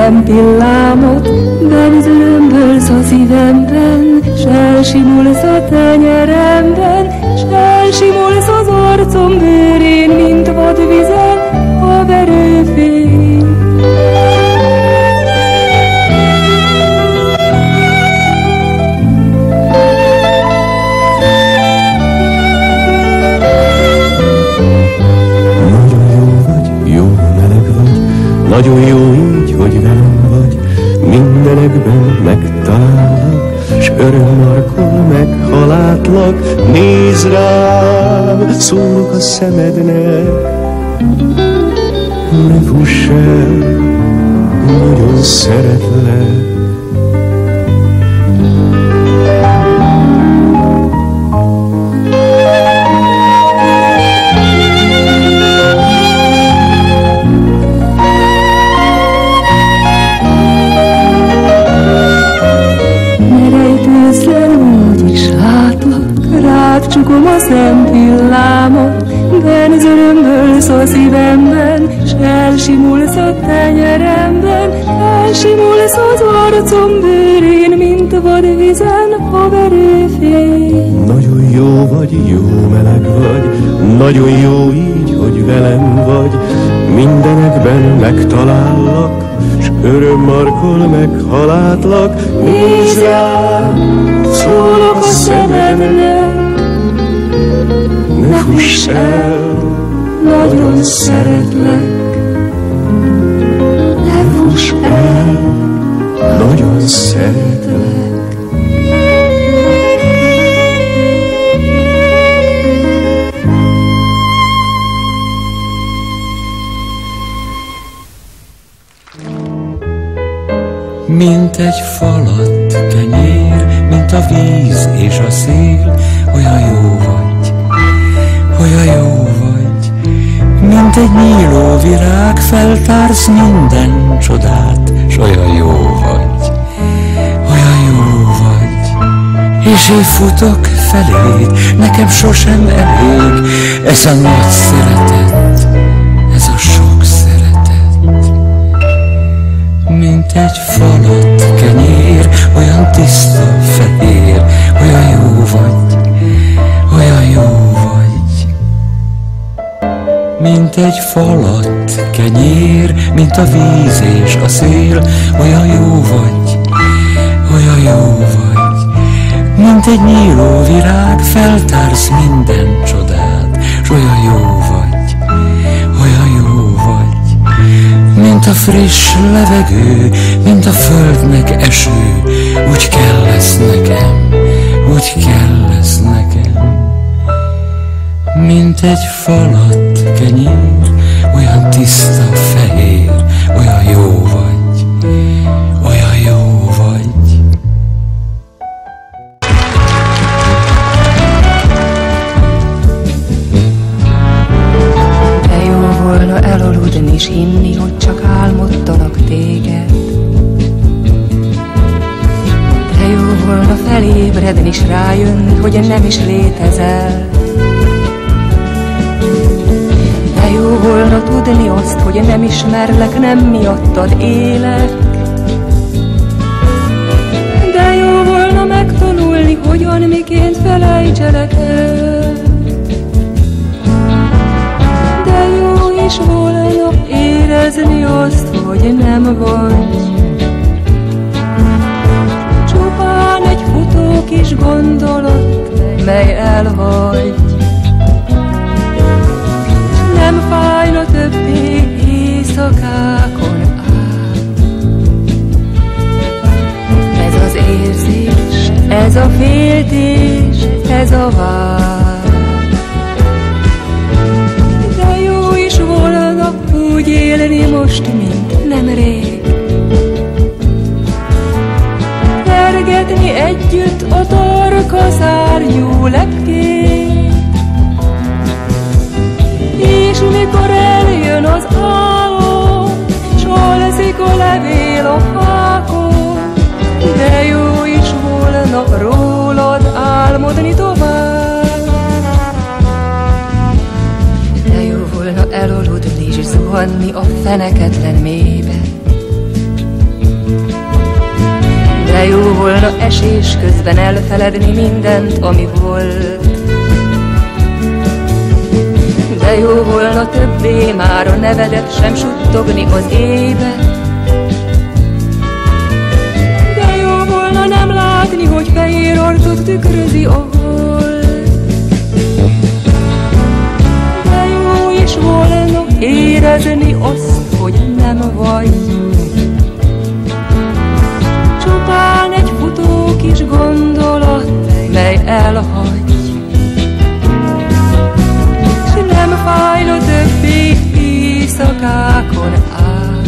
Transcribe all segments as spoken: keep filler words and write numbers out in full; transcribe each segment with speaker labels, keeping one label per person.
Speaker 1: szempillámot, benzülömbölsz a szívemben, s elsimulsz a tenyeremben, s elsimulsz az arcom bőrén, mint vadvizen a verőfény.
Speaker 2: Nagyon jó így, hogy velem vagy, mindenekben megtalállak, s örömmarkon meghalátlak. Nézd rám, szólok a szemednek, ne fuss el, nagyon szeretlek.
Speaker 1: Csukom a szempillámot, benzölömbölsz a szívemben, s elsimulsz a tenyeremben, elsimulsz az arcom bőrén, mint vadvizen a verőfény.
Speaker 2: Nagyon jó vagy, jó meleg vagy, nagyon jó így, hogy velem vagy, mindenekben megtalállak, s örömmarkol meghalátlak. Nézd rám, szólok a szemednek, ne fuss el, nagyon szeretlek.
Speaker 1: Ne fuss el,
Speaker 2: nagyon szeretlek.
Speaker 3: Mint egy falat kenyér, mint a víz és a szél, olyan jó vagy, olyan jó vagy. Mint egy nyíló virág, feltársz minden csodát, s olyan jó vagy, olyan jó vagy. És én futok feléd, nekem sosem elég ez a nagy szeretet, ez a sok szeretet. Mint egy falat kenyér, olyan tiszta fehér, olyan jó vagy, olyan jó vagy. Mint egy falat kenyér, mint a víz és a szél, olyan jó vagy, olyan jó vagy. Mint egy nyíló virág, feltársz minden csodát, s olyan jó vagy, olyan jó vagy. Mint a friss levegő, mint a földnek eső, úgy kell lesz nekem, úgy kell lesz nekem. Mint egy falat kenyér, olyan tiszta fehér, olyan jó vagy, olyan jó vagy.
Speaker 1: De jó volna elaludni és hinni, hogy csak álmodtalak téged. De jó volna felébredni és rájönni, hogy nem is létezel. De jó volna tudni azt, hogy nem ismerlek, nem miattad élek. De jó volna megtanulni, hogyan, miként felejtselek el. De jó is volna érezni azt, hogy nem vagy csupán egy futó kis gondolat, mely elhagy. Nem fájna többé éjszakákon át. Ez az érzés, ez a féltés, ez a vágy. De jó is volna úgy élni most, mint nemrég. Vergetni együtt a torka szárnyú lepkét. És mikor eljön az álom, s alszik a levél a fákon, de jó is volna rólad álmodni tovább. De jó volna elaludni és zuhanni a feneketlen mélybe. volna esés közben elfeledni mindent, ami volt. De jó volna többé már a nevedet sem suttogni az éjbe. De jó volna nem látni, hogy fehér arcod tükrözi a hold. De jó is volna érezni azt, hogy nem vagy. Csupán egy futó kis gondolat, mely elhagy. S nem fájna többé éjszakákon át.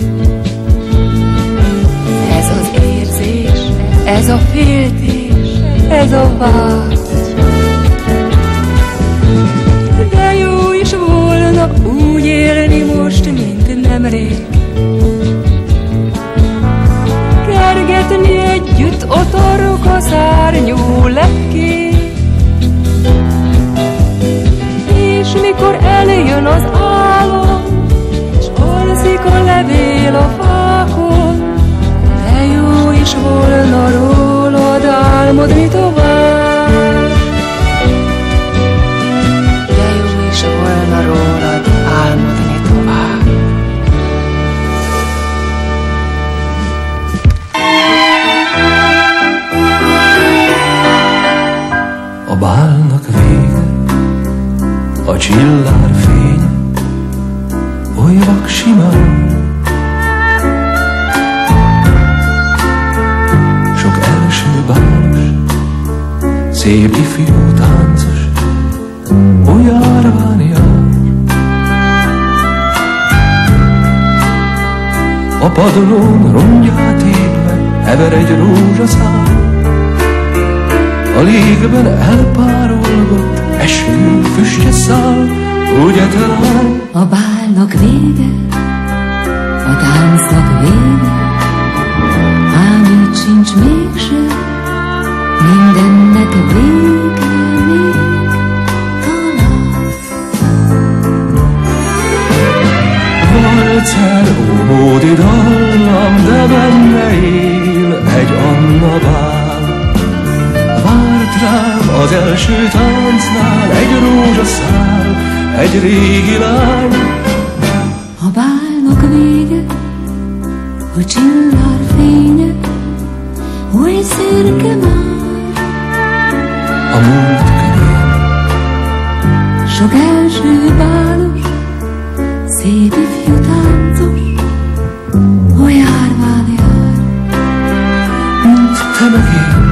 Speaker 1: Ez az érzés, ez a féltés, ez a vágy. De jó is volna úgy élni most, mint nemrég. Kergetni együtt a torka szárnyú lekkét. És mikor eljön az álom, s alszik a levél a fákon, de jó is volna rólad álmodni tovább. De jó is volna rólad álmodni tovább.
Speaker 2: A bálnak vége, a csillár fény, oly vaksimán. Sok első bálos, szép ifjú táncos, oly árván jár. A padlón rongyát épve hever egy rózsaszál. A légben elpárolgott eskü füstje száll, ugye talán.
Speaker 4: A bálnak vége, a táncnak vége, ám így sincs mégse, mindennek vége még talán.
Speaker 2: Valcer óbódi dallam, de benne él egy Anna bál. Várt rám az első táncnál egy rózsaszál, egy régi lány.
Speaker 4: A bálnak vége, a csillár fénye, oly szürke már.
Speaker 2: A múlt körén
Speaker 4: Sok első bálos, szép ifjú táncos, oly árván jár.
Speaker 2: mint te meg én.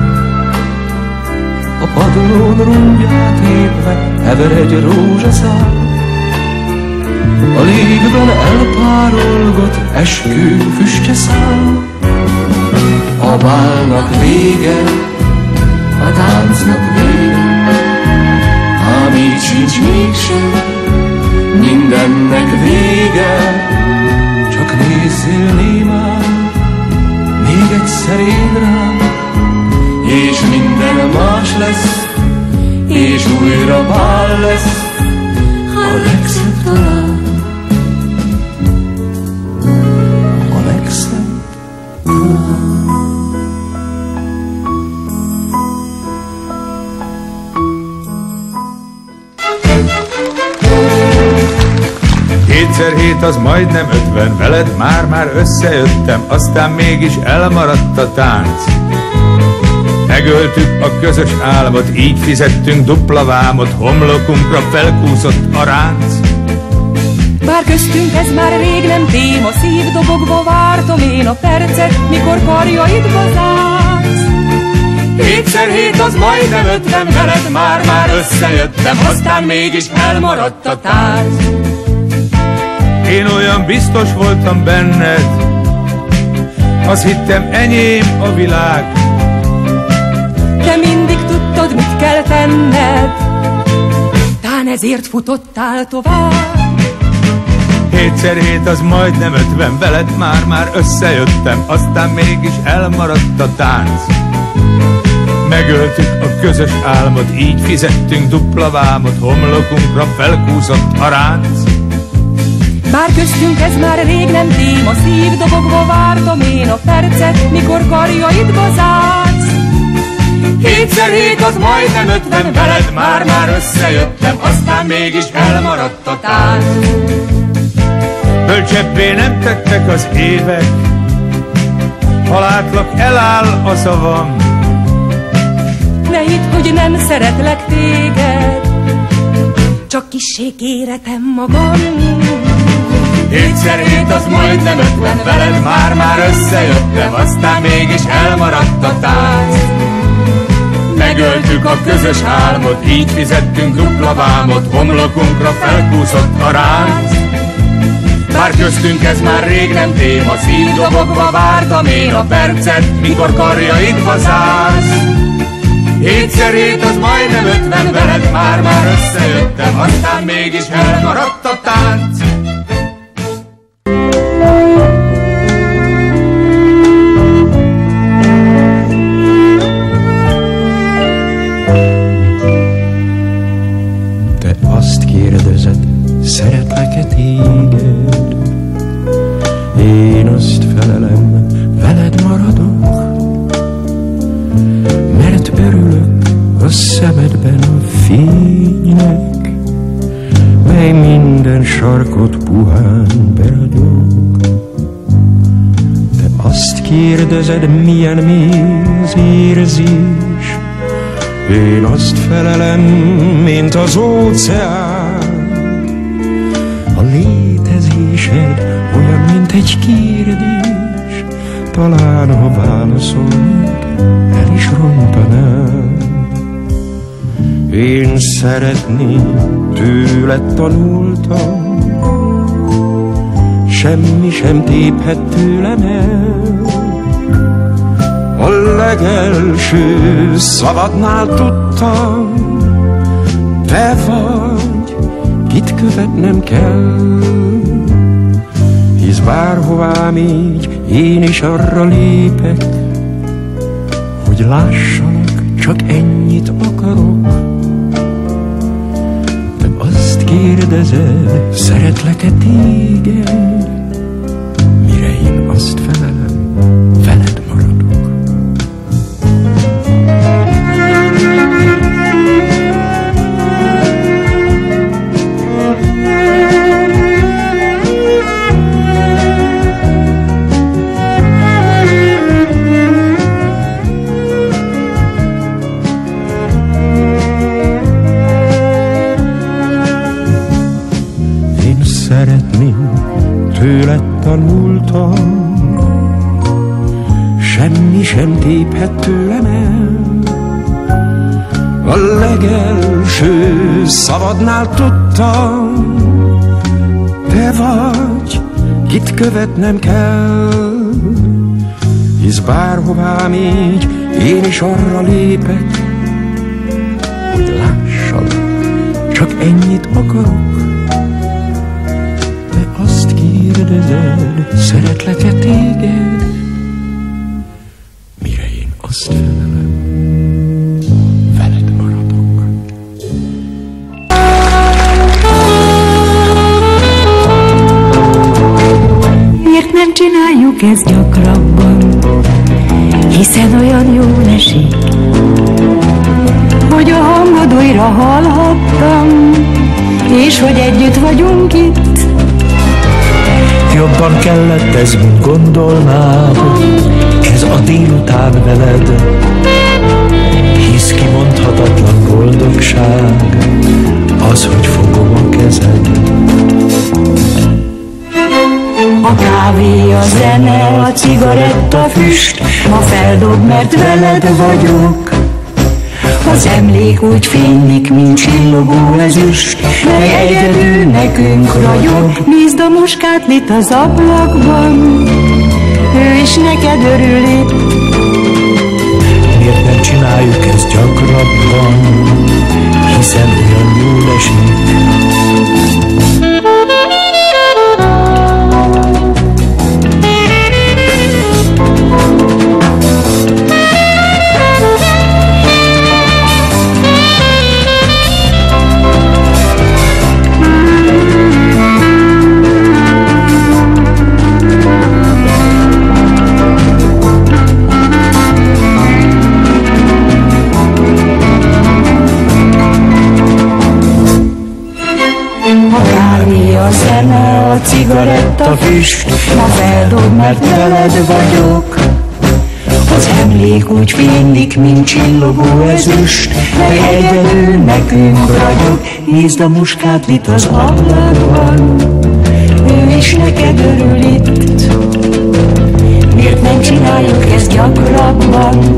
Speaker 2: A padlón rongyát épve hever egy rózsaszál. A légben elpárolgott eskü füstje száll. A bálnak vége, a táncnak vége, ám így sincs mégsem, mindennek vége. Csak nézzél némán, még egyszer én rám, és minden más lesz, és újra bál lesz,
Speaker 4: A legszebb talán,
Speaker 2: a legszebb.
Speaker 5: Hétszer hét az majdnem ötven, veled már-már összejöttem, aztán mégis elmaradt a tánc. Megöltük a közös álmot, így fizettünk dupla vámot, homlokunkra felkúszott a ránc.
Speaker 1: Bár köztünk ez már rég nem téma, szívdobogva vártam én a percet, mikor karjaidba zársz.
Speaker 5: Hétszer hét az majdnem ötven, veled már-már összejöttem, aztán mégis elmaradt a tánc. Én olyan biztos voltam benned, azt hittem enyém a világ.
Speaker 1: Te mindig tudtad, mit kell tenned, tán ezért futottál tovább.
Speaker 5: Hétszer hét az majdnem ötven, veled már-már összejöttem, aztán mégis elmaradt a tánc. Megöltük a közös álmot, így fizettünk dupla vámot, homlokunkra felkúszott a ránc.
Speaker 1: Bár köztünk ez már rég nem téma, szívdobogva vártam én a percet, mikor karjaidba zársz.
Speaker 5: Hétszer hét az majdnem ötven, veled már-már összejöttem, aztán mégis elmaradt a tánc. Bölcsebbé nem tettek az évek, ha látlak, eláll a szavam.
Speaker 1: Ne hidd, hogy nem szeretlek téged, csak kissé kéretem magam.
Speaker 5: Hétszer hét az majdnem ötven, veled már-már összejöttem, aztán mégis elmaradt a tánc. Megöltük a közös álmot, így fizettünk dupla vámot, homlokunkra felkúszott a ránc. Bár köztünk ez már rég nem téma, szívdobogva vártam én a percet, mikor karjaidba zársz. Hétszer hét az majdnem ötven, veled már-már összejöttem, aztán mégis elmaradt a tánc.
Speaker 3: Te azt kérdezed, szeretlek-e téged? Én azt felelem, veled maradok, mert örülök a szemedben a fénynek, mely minden sarkot puhán beragyog. Te azt kérdezed, milyen mély az érzés, én azt felelem, mint az óceán. A létezésed olyan, mint egy kérdés, talán ha válaszolnék, el is rontanám. Én szeretni tőled tanultam, semmi sem téphet tőlem el. A legelső szavadnál tudtam, te vagy, kit követnem kell. Hisz bárhová még én is arra lépek, hogy lássalak, csak ennyit akarok. Te azt kérdezed, szeretlek-e téged? Mire én azt felelem, veled maradok. Szeretni tőled tanultam, semmi sem téphet tőlem el. A legelső szavadnál tudtam, te vagy, kit követnem kell. Hisz bárhová még én is arra lépek, hogy lássalak, csak ennyit akarok. Azt kérdezed, szeretlek-e téged? Mire én azt felelem, veled maradok.
Speaker 4: Miért nem csináljuk ezt gyakrabban? Hiszen olyan jól esik, hogy a hangod újra hallhattam, és hogy együtt vagyunk itt.
Speaker 2: Jobban kellett ez, mint gondolnád, ez a délután veled, hisz kimondhatatlan boldogság az, hogy fogom a kezed.
Speaker 4: A kávé, a zene, a cigaretta füst, ma feldob, mert veled vagyok. Az emlék úgy fénylik, mint csillogó ezüst, mely egyedül nekünk ragyog. Nézd a muskátlit az ablakban, ő is neked örül itt.
Speaker 2: Miért nem csináljuk ezt gyakrabban, hiszen olyan jól esik.
Speaker 4: cigaretta füst, ma feldob, mert veled vagyok. Az emlék úgy fénylik, mint csillogó ezüst, mely egyedül nekünk ragyog. Nézd a muskátlit az ablakban, ő is neked örül itt. Miért nem csináljuk ezt gyakrabban?